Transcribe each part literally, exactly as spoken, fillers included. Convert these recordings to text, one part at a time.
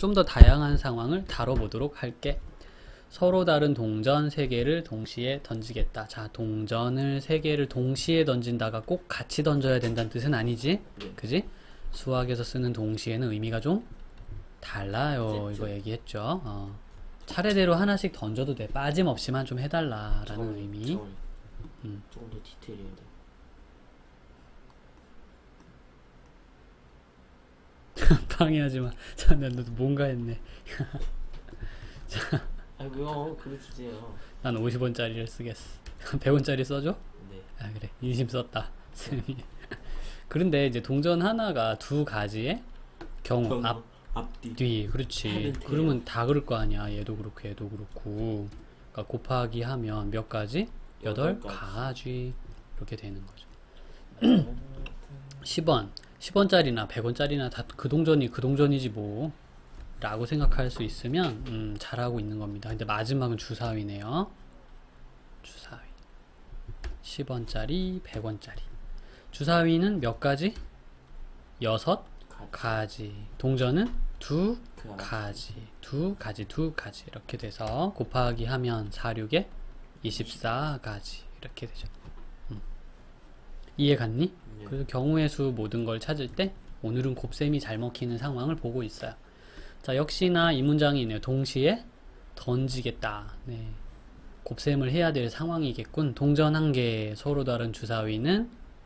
좀 더 다양한 상황을 다뤄보도록 할게. 서로 다른 동전 세 개를 동시에 던지겠다. 자, 동전을 세 개를 동시에 던진다가 꼭 같이 던져야 된다는 뜻은 아니지? 네. 그지? 수학에서 쓰는 동시에는 의미가 좀 달라요. 그랬죠. 이거 얘기했죠. 어. 차례대로 하나씩 던져도 돼. 빠짐없이만 좀 해달라라는 잠깐만요, 의미. 잠깐만요. 음. 조금 더 디테일해야 돼. 방해하지 마. 자, 나도 뭔가 했네. 아 왜요? 그려주세요. 난 오십 원짜리를 쓰겠어. 백 원짜리 써줘? 네. 아, 그래. 인심 썼다. 쌤이. 그런데 이제 동전 하나가 두 가지의 경우, 경우, 앞, 앞뒤. 뒤. 그렇지. 하는 돼요. 그러면 다 그럴 거 아니야. 얘도 그렇고, 얘도 그렇고. 그러니까 곱하기 하면 몇 가지? 여덟 여덟 가지. 가지. 이렇게 되는 거죠. 음, 십 원. 십 원짜리나 백 원짜리나 다 그 동전이 그 동전이지 뭐. 라고 생각할 수 있으면 음, 잘하고 있는 겁니다. 근데 마지막은 주사위네요. 주사위. 십 원짜리, 백 원짜리. 주사위는 몇 가지? 여섯 가지. 가지. 동전은 두 그 가지. 두 가지, 두 가지. 이렇게 돼서 곱하기 하면 사, 육에 이십사 가지. 이렇게 되죠. 음. 이해 갔니? 네. 그래서 경우의 수 모든 걸 찾을 때 오늘은 곱셈이 잘 먹히는 상황을 보고 있어요. 자, 역시나 이 문장이 있네요. 동시에 던지겠다. 네. 곱셈을 해야 될 상황이겠군. 동전 한 개, 서로 다른 주사위는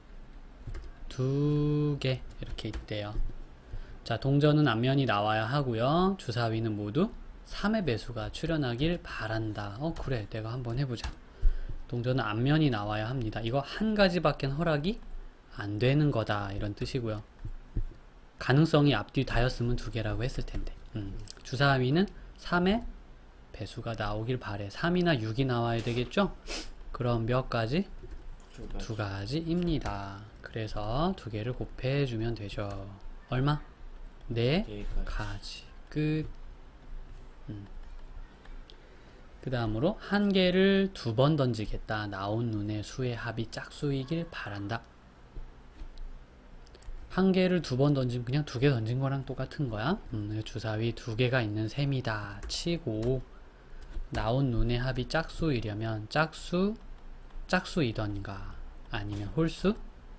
두 개. 이렇게 있대요. 자, 동전은 앞면이 나와야 하고요. 주사위는 모두 삼의 배수가 출현하길 바란다. 어, 그래. 내가 한번 해보자. 동전은 앞면이 나와야 합니다. 이거 한 가지밖엔 허락이 안 되는 거다. 이런 뜻이고요. 가능성이 앞뒤 다였으면 두 개라고 했을 텐데. 음. 주사위는 삼의 배수가 나오길 바래. 삼이나 육이 나와야 되겠죠? 그럼 몇 가지? 두 가지. 두 가지입니다. 그래서 두 개를 곱해주면 되죠. 얼마? 네 네 가지. 가지. 끝. 음. 그 다음으로 한 개를 두 번 던지겠다. 나온 눈의 수의 합이 짝수이길 바란다. 한 개를 두 번 던지면 그냥 두 개 던진 거랑 똑같은 거야. 음, 주사위 두 개가 있는 셈이다 치고 나온 눈의 합이 짝수이려면 짝수, 짝수이던가 아니면 홀수,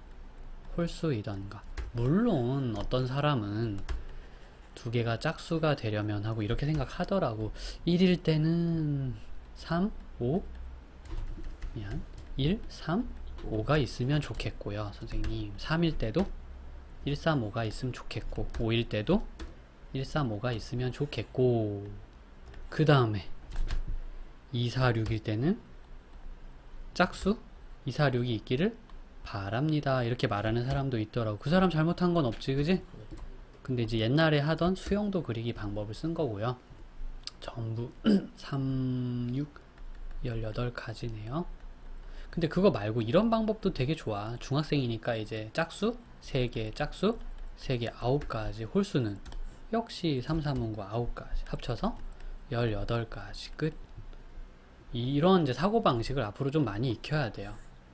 홀수이던가. 물론 어떤 사람은 두 개가 짝수가 되려면 하고 이렇게 생각하더라고. 일일 때는 삼, 오, 미안, 일, 삼, 오가 있으면 좋겠고요. 선생님, 삼일 때도 일, 삼, 오가 있으면 좋겠고 오일 때도 일, 삼, 오가 있으면 좋겠고 그 다음에 이, 사, 육일 때는 짝수 이, 사, 육이 있기를 바랍니다. 이렇게 말하는 사람도 있더라고. 그 사람 잘못한 건 없지, 그지? 근데 이제 옛날에 하던 수영도 그리기 방법을 쓴 거고요. 전부 삼, 육, 십팔 가지네요. 근데 그거 말고 이런 방법도 되게 좋아. 중학생이니까 이제 짝수 세 개, 짝수 세 개, 아홉 가지. 홀수는 역시 삼, 삼, 구, 아홉 가지 합쳐서 십팔 가지. 끝. 이런 이제 사고방식을 앞으로 좀 많이 익혀야 돼요.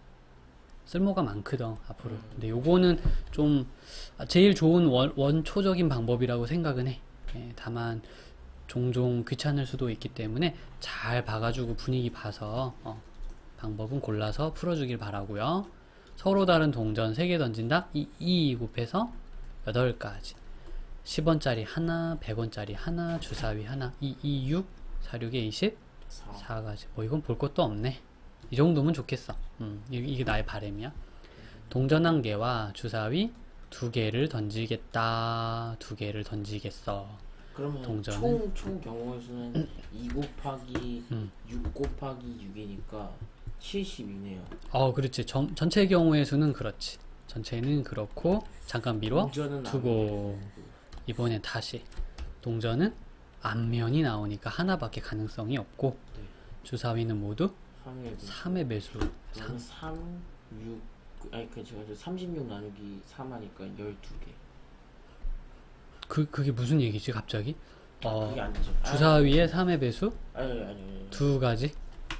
쓸모가 많거든 앞으로. 근데 요거는 좀 제일 좋은 원, 원초적인 방법이라고 생각은 해. 예, 다만 종종 귀찮을 수도 있기 때문에 잘 봐가지고 분위기 봐서 어, 방법은 골라서 풀어주길 바라고요. 서로 다른 동전 세 개 던진다. 이, 이 곱해서 여덟 가지. 십 원짜리 하나, 백 원짜리 하나, 주사위 하나. 이, 이, 육, 사, 육에 이십사 가지. 뭐 이건 볼 것도 없네. 이 정도면 좋겠어. 음, 이게 나의 바람이야. 동전 한 개와 주사위 두 개를 던지겠다. 두 개를 던지겠어. 그러면 동전은? 총, 총 경우의 수는 이 곱하기 음. 육 곱하기 육이니까 칠십이네요. 어, 그렇지. 전, 전체 경우의 수는 그렇지. 전체는 그렇고 잠깐 미뤄 동전은 두고 이번엔 다시 동전은 앞면이 나오니까 하나밖에 가능성이 없고 네. 주사위는 모두 삼의 삼의 배수. 삼, 삼, 육, 아니 그 제가 저 삼십육 나누기 삼 하니까 열두 개. 그, 그게 무슨 얘기지 갑자기? 어, 그게 아니죠. 주사위의 삼의 배수 아니 아니 아니. 아니. 두 가지.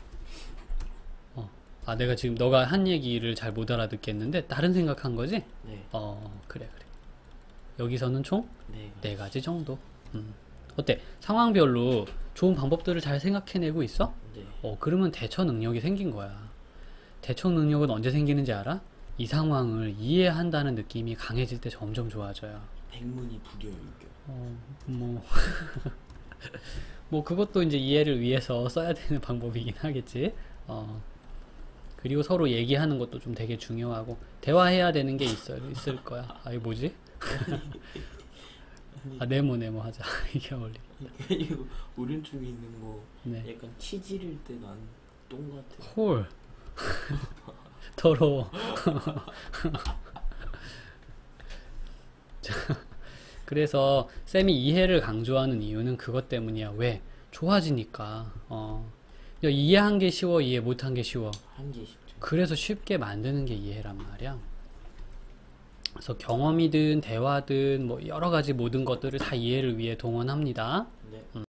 어, 아 내가 지금 너가 한 얘기를 잘 못 알아듣겠는데 다른 생각한 거지? 네. 어, 그래 그래. 여기서는 총 네. 네 가지 정도. 음. 어때? 상황별로 좋은 방법들을 잘 생각해내고 있어? 네. 어, 그러면 대처 능력이 생긴 거야. 대처 능력은 언제 생기는지 알아? 이 상황을 이해한다는 느낌이 강해질 때 점점 좋아져요. 백문이 불여일견. 어, 뭐, 뭐, 그것도 이제 이해를 위해서 써야 되는 방법이긴 하겠지. 어, 그리고 서로 얘기하는 것도 좀 되게 중요하고, 대화해야 되는 게 있어, 있을 거야. 아, 이거 뭐지? 아, 네모, 네모 하자. 이게 어울리. 이거 오른쪽에 있는 거 네. 약간 치질일 때 난 똥 같아. 홀. 더러워. 그래서 쌤이 이해를 강조하는 이유는 그것 때문이야. 왜? 좋아지니까. 어. 야, 이해한 게 쉬워, 이해 못한 게 쉬워. 한 개 쉽죠. 그래서 쉽게 만드는 게 이해란 말이야. 그래서 경험이든 대화든 뭐 여러 가지 모든 것들을 다 이해를 위해 동원합니다. 네. 음.